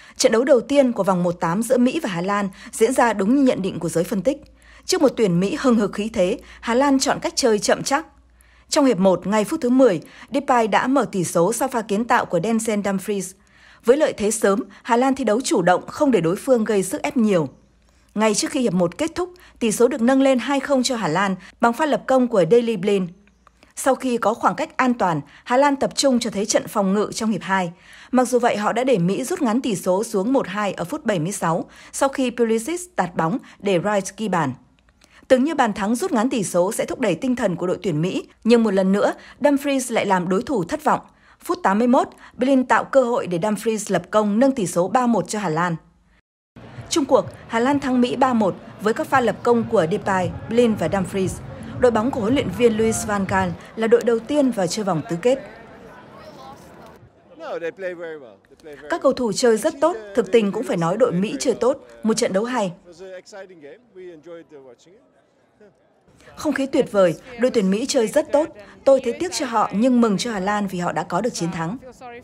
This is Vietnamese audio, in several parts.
Trận đấu đầu tiên của vòng 1/8 giữa Mỹ và Hà Lan diễn ra đúng như nhận định của giới phân tích. Trước một tuyển Mỹ hừng hực khí thế, Hà Lan chọn cách chơi chậm chắc. Trong hiệp 1, ngay phút thứ 10, Depay đã mở tỷ số sau pha kiến tạo của Denzel Dumfries. Với lợi thế sớm, Hà Lan thi đấu chủ động, không để đối phương gây sức ép nhiều. Ngay trước khi hiệp 1 kết thúc, tỷ số được nâng lên 2-0 cho Hà Lan bằng pha lập công của Daley Blind. Sau khi có khoảng cách an toàn, Hà Lan tập trung cho thế trận phòng ngự trong hiệp 2. Mặc dù vậy, họ đã để Mỹ rút ngắn tỷ số xuống 1-2 ở phút 76 sau khi Pulisic tạt bóng để Wright ghi bàn. Tưởng như bàn thắng rút ngắn tỷ số sẽ thúc đẩy tinh thần của đội tuyển Mỹ, nhưng một lần nữa, Dumfries lại làm đối thủ thất vọng. Phút 81, Blind tạo cơ hội để Dumfries lập công nâng tỷ số 3-1 cho Hà Lan. Chung cuộc, Hà Lan thắng Mỹ 3-1 với các pha lập công của Depay, Blind và Dumfries. Đội bóng của huấn luyện viên Louis van Gaal là đội đầu tiên vào chơi vòng tứ kết. Các cầu thủ chơi rất tốt, thực tình cũng phải nói đội Mỹ chơi tốt, một trận đấu hay. Không khí tuyệt vời, đội tuyển Mỹ chơi rất tốt. Tôi thấy tiếc cho họ nhưng mừng cho Hà Lan vì họ đã có được chiến thắng.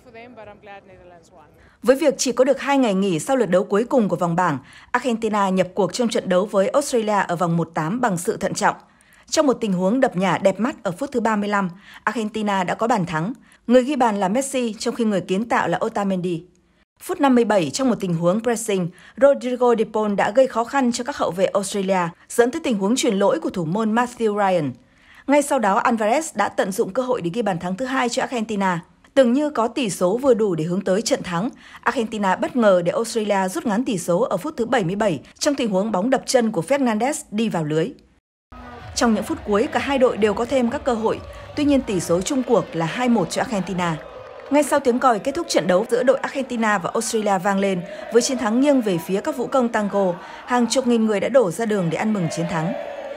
Với việc chỉ có được 2 ngày nghỉ sau lượt đấu cuối cùng của vòng bảng, Argentina nhập cuộc trong trận đấu với Australia ở vòng 1/8 bằng sự thận trọng. Trong một tình huống đập nhả đẹp mắt ở phút thứ 35, Argentina đã có bàn thắng. Người ghi bàn là Messi, trong khi người kiến tạo là Otamendi. Phút 57, trong một tình huống pressing, Rodrigo de Paul đã gây khó khăn cho các hậu vệ Australia, dẫn tới tình huống chuyền lỗi của thủ môn Matthew Ryan. Ngay sau đó, Alvarez đã tận dụng cơ hội để ghi bàn thắng thứ 2 cho Argentina. Tưởng như có tỷ số vừa đủ để hướng tới trận thắng, Argentina bất ngờ để Australia rút ngắn tỷ số ở phút thứ 77 trong tình huống bóng đập chân của Fernandes đi vào lưới. Trong những phút cuối, cả hai đội đều có thêm các cơ hội, tuy nhiên tỷ số chung cuộc là 2-1 cho Argentina. Ngay sau tiếng còi kết thúc trận đấu giữa đội Argentina và Australia vang lên, với chiến thắng nghiêng về phía các vũ công tango, hàng chục nghìn người đã đổ ra đường để ăn mừng chiến thắng.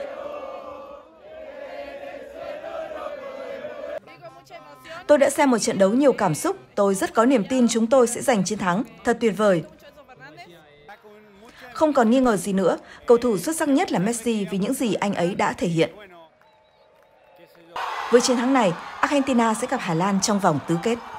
Tôi đã xem một trận đấu nhiều cảm xúc, tôi rất có niềm tin chúng tôi sẽ giành chiến thắng, thật tuyệt vời. Không còn nghi ngờ gì nữa, cầu thủ xuất sắc nhất là Messi vì những gì anh ấy đã thể hiện. Với chiến thắng này, Argentina sẽ gặp Hà Lan trong vòng tứ kết.